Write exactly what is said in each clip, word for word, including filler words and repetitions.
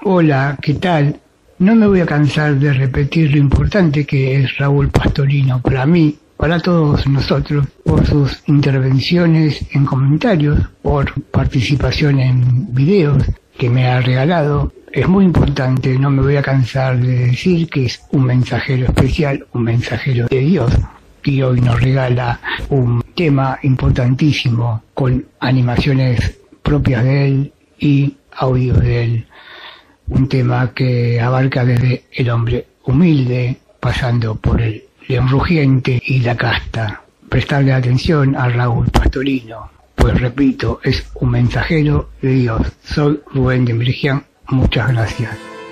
Hola, ¿qué tal? No me voy a cansar de repetir lo importante que es Raúl Pastorino para mí, para todos nosotros, por sus intervenciones en comentarios, por participación en videos que me ha regalado. Es muy importante, no me voy a cansar de decir que es un mensajero especial, un mensajero de Dios, que hoy nos regala un tema importantísimo con animaciones propias de él y audios de él. Un tema que abarca desde el hombre humilde, pasando por el león rugiente y la casta. Prestarle atención a Raúl Pastorino, pues repito, es un mensajero de Dios. Soy Rubén de Merigian, muchas gracias.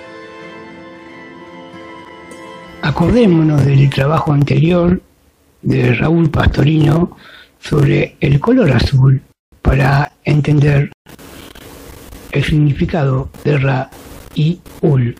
Acordémonos del trabajo anterior de Raúl Pastorino sobre el color azul para entender el significado de Ra y Ul.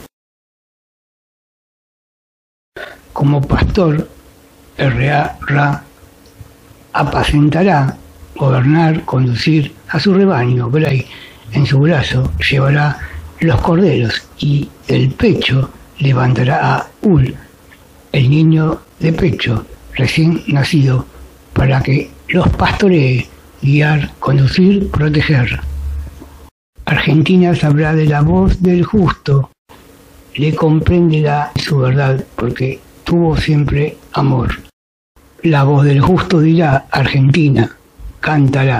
Como pastor, Ra, Ra, apacentará, gobernar, conducir a su rebaño. Bray en su brazo llevará los corderos y del pecho levantará a Ul, el niño de pecho recién nacido, para que los pastoree, guiar, conducir, proteger. Argentina sabrá de la voz del justo, le comprenderá su verdad, porque tuvo siempre amor. La voz del justo dirá, Argentina, cantará.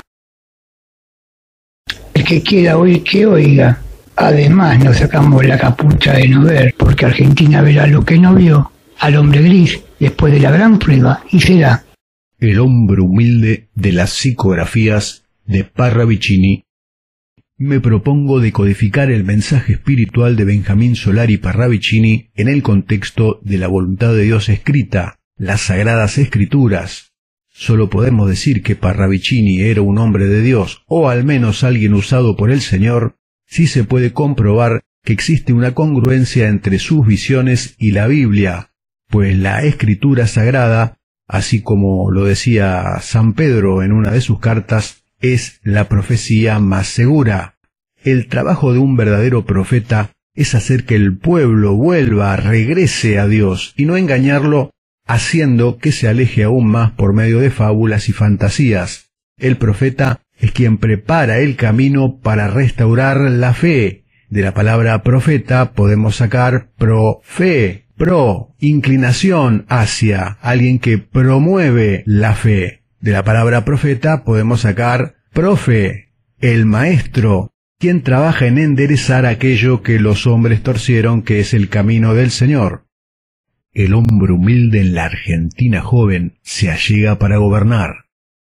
El que quiera oír, que oiga. Además nos sacamos la capucha de no ver, porque Argentina verá lo que no vio, al hombre gris, después de la gran prueba, y será. El hombre humilde de las psicografías de Parravicini. Me propongo decodificar el mensaje espiritual de Benjamín Solari Parravicini en el contexto de la voluntad de Dios escrita, las Sagradas Escrituras. Solo podemos decir que Parravicini era un hombre de Dios, o al menos alguien usado por el Señor, si se puede comprobar que existe una congruencia entre sus visiones y la Biblia, pues la Escritura Sagrada, así como lo decía San Pedro en una de sus cartas, es la profecía más segura. El trabajo de un verdadero profeta es hacer que el pueblo vuelva, regrese a Dios, y no engañarlo haciendo que se aleje aún más por medio de fábulas y fantasías. El profeta es quien prepara el camino para restaurar la fe. De la palabra profeta podemos sacar pro fe, pro, inclinación hacia, alguien que promueve la fe. De la palabra profeta podemos sacar profe, el maestro, quien trabaja en enderezar aquello que los hombres torcieron, que es el camino del Señor. El hombre humilde en la Argentina joven se allega para gobernar.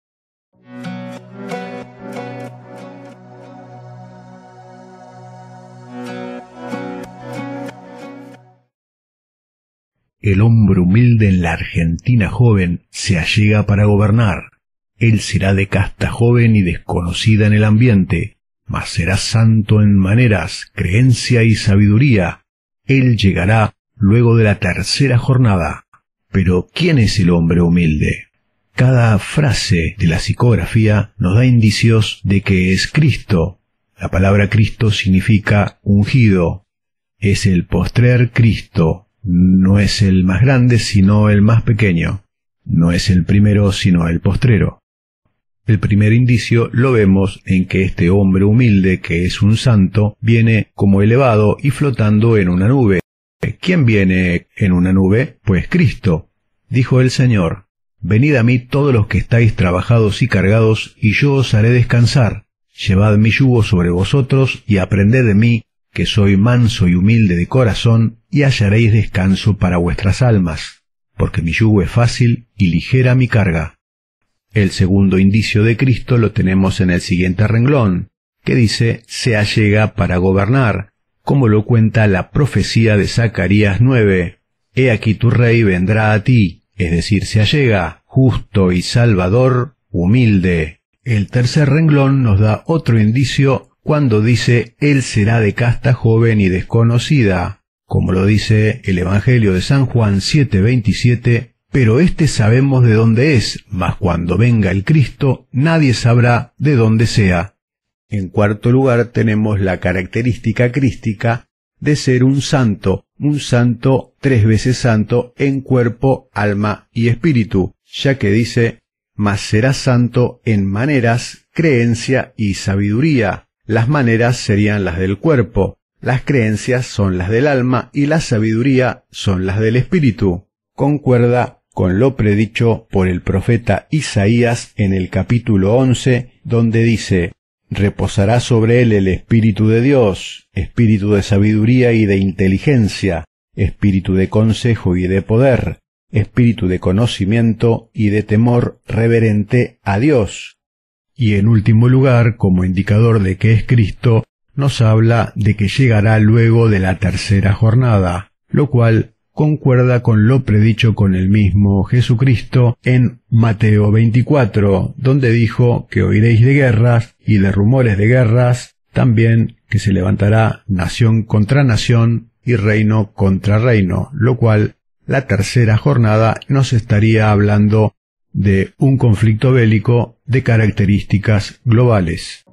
El hombre humilde en la Argentina joven se allega para gobernar. Él será de casta joven y desconocida en el ambiente, mas será santo en maneras, creencia y sabiduría. Él llegará luego de la tercera jornada. Pero, ¿quién es el hombre humilde? Cada frase de la psicografía nos da indicios de que es Cristo. La palabra Cristo significa ungido. Es el postrer Cristo. No es el más grande, sino el más pequeño. No es el primero, sino el postrero. El primer indicio lo vemos en que este hombre humilde, que es un santo, viene como elevado y flotando en una nube. ¿Quién viene en una nube? Pues Cristo. Dijo el Señor: Venid a mí todos los que estáis trabajados y cargados, y yo os haré descansar. Llevad mi yugo sobre vosotros, y aprended de mí, que soy manso y humilde de corazón, y hallaréis descanso para vuestras almas, porque mi yugo es fácil y ligera mi carga. El segundo indicio de Cristo lo tenemos en el siguiente renglón, que dice: se allega para gobernar, como lo cuenta la profecía de Zacarías nueve. He aquí tu rey vendrá a ti, es decir, se allega, justo y salvador, humilde. El tercer renglón nos da otro indicio cuando dice: él será de casta joven y desconocida, como lo dice el Evangelio de San Juan siete veintisiete, pero este sabemos de dónde es, mas cuando venga el Cristo nadie sabrá de dónde sea. En cuarto lugar tenemos la característica crística de ser un santo, un santo tres veces santo en cuerpo, alma y espíritu, ya que dice: mas será santo en maneras, creencia y sabiduría. Las maneras serían las del cuerpo, las creencias son las del alma y la sabiduría son las del espíritu. Concuerda con lo predicho por el profeta Isaías en el capítulo once, donde dice: reposará sobre él el Espíritu de Dios, espíritu de sabiduría y de inteligencia, espíritu de consejo y de poder, espíritu de conocimiento y de temor reverente a Dios. Y en último lugar, como indicador de que es Cristo, nos habla de que llegará luego de la tercera jornada, lo cual concuerda con lo predicho con el mismo Jesucristo en Mateo veinticuatro, donde dijo que oiréis de guerras y de rumores de guerras, también que se levantará nación contra nación y reino contra reino, lo cual la tercera jornada nos estaría hablando de un conflicto bélico de características globales.